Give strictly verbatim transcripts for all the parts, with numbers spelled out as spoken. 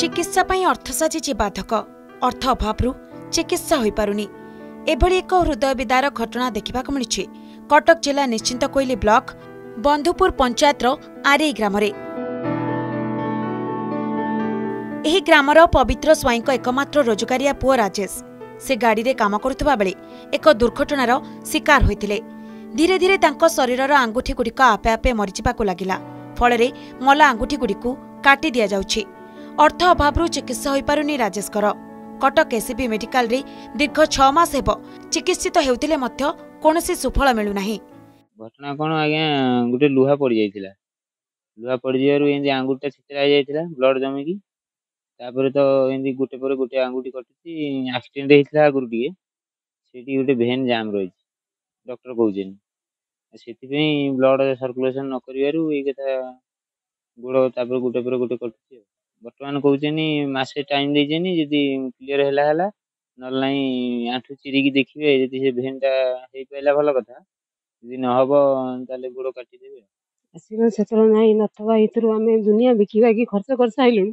चिकित्सा पई अर्थ साजिछि बाधक अर्थ अभाव चिकित्सा होई पारुनी एभली एक हृदय विदार घटना देखा मिली कटक जिला निश्चिंत कोइली ब्लॉक बंधुपुर पंचायतर आरे ग्राम एही ग्रामर पवित्र स्वाई एकमात्र रोजगारिया पुओ राजेश से गाड़ी रे काम करुवा बेले एक दुर्घटनार शिकार होइतिले। धीरे धीरे तांको शरीरर आंगुठी गुड़िक आपे आपे मरीजिबाकु लागिला। फଳରେ मला आंगुठी गुड़िकु काटी दिया जाउछि। अर्थ अभाव चिकित्सा होई पारुनी राजेशकर। कटक एसीबी मेडिकल रे दीर्घ छह मास हेब चिकित्सित हेउतिले मध्य कोनोसी सुफल मिलु नाही। घटना कोन आगे गुटे लुहा पड़ी जाइतिला। लुहा पड़ी जियारु एंदी आंगुठीटा छितरा जाइतिला ब्लड जमी की तापर तो एंदी गुटे पर गुटे आंगुठी कटिछि। एक्सीडेंट हेइतिला आगुरु टिके सेठी गुटे भेन जाम रहि डॉक्टर कहउछन सेठी पे ब्लड सर्कुलेशन न करिवारु ए कथा गोड़ तापर गुटे पर गुटे कटिछि। वर्तमान कहउछन मासे टाइम देइछन जदी क्लियर हैला हैला नल नाही आंठु चिरिकी देखिबे जदी से भेनटा हेइ पैला भलो कथा जदी न हबो ताले गोड़ काटी देबे। आसीना सेतल नाही नथवा इतरु आमे दुनिया बिकिबा की खर्च कर साइलु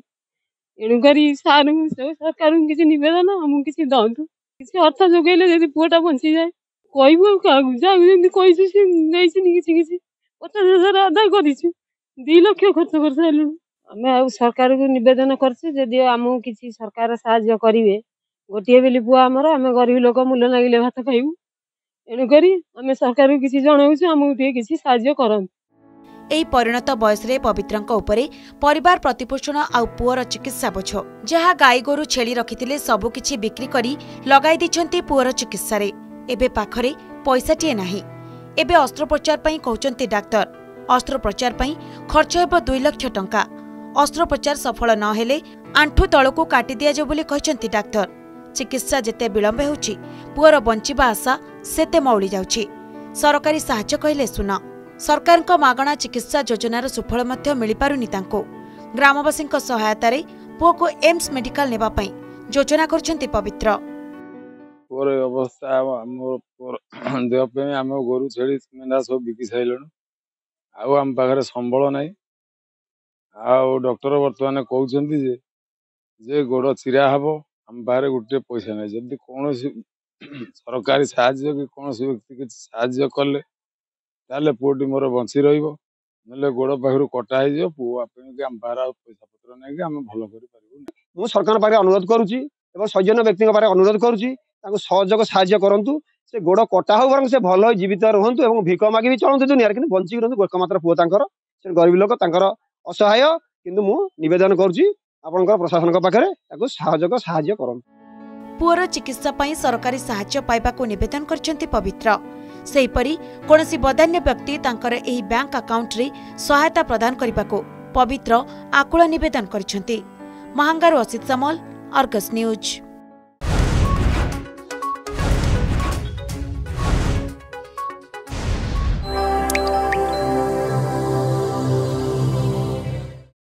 एणुकरी सार सरकार किसी निवेदन हम किसी दंतु किसी अर्थ जोगेले जदी पुटा बंची जाए कहबो कागु जागु जदी कइछु से नैसिनी किसी किसी पचास हजार आदा करिछु दो लाख खर्च कर साइलु। हमें आ सरकार को निवेदन करछु जदी हमहु किसी सरकार सहायता करिवे गोटिए बेली पुआ हमर हमें गरीब लोक मूल्य लागिले भात खाइबु एणुकरी हमें सरकार को किसी जणाउछु हमहु टे किसी सहायता करन। एही परिणत बयस रे पवित्रंक उपरे परिवार प्रतिपोषण आउ पुअर चिकित्सा बोझ जहाँ गाई गोरु छेली रखिथिले सबु किछि बिक्री करी लगाई दिछंती पुअर चिकित्सा रे। एबे पाखरे पैसाटिए नाही। एबे अस्त्रोपचार पई कहउचंती डाक्टर। अस्त्रोपचार पई खर्च हेबो दो लाख टंका। अस्त्रोपचार सफल न हेले आंठु तळकु काटी दिया जो बोली कहचंती डाक्टर। चिकित्सा जेते विलंब हेउछि पुअर बंचिबा आशा सेते मौली जाउछि। सरकारी सहायता कहले सुन सरकार को मागणा चिकित्सा योजनार सुफल मध्य मिली पारुनी तांको। ग्रामवासी सहायता रे पुओ को एम्स मेडिकल नेबा पई योजना करछंती पवित्र। पुअर अवस्था हमर पुअर देह पे हम गोरु छेली मेंढा सब बिकी साइलनु आउ हम पाखरे संबळ नाही। आउ डॉक्टर वर्तमान कहउछंती जे जे गोड़ चिरा हबो हम बाहर गुटे पैसा नाही। जदी कोनोसी सरकारी सहायता कि कोनोसी व्यक्ति के सहायता करले ताले पुओटी मोर बंची रहिबो नले गोड़ पाखरु कटा हे जो पुओ आपन के हम बाहर पैसा पत्र नाही कि हम भलो करि पारिबो। मु सरकार पारे अनुरोध करूची एवं सज्जन व्यक्ति पारे अनुरोध करूची ताको सहयोग सहायता करंतु से गोड़ कटा हो बरं से भलो जीवित रहंतु एवं भिक मागी भी चलंतु दुनिया रे किंतु बंची रहंतु एकमात्र पुओ तांकर से गरीब लोक तांकर असहाय किंतु मु निवेदन करूची आपनकर प्रशासन पाखरे ताको सहयोग सहायता करन। पुअर चिकित्सा पई सरकारी सहायता पाइबाको निवेदन करछंती पवित्र। सेहीपरि कोनोसी बदान्य व्यक्ति तांकर एही बैंक अकाउंट रे सहायता प्रदान करिबाको पवित्र आकुल निवेदन करछंती। महांगारू असित समल, अर्गस न्यूज।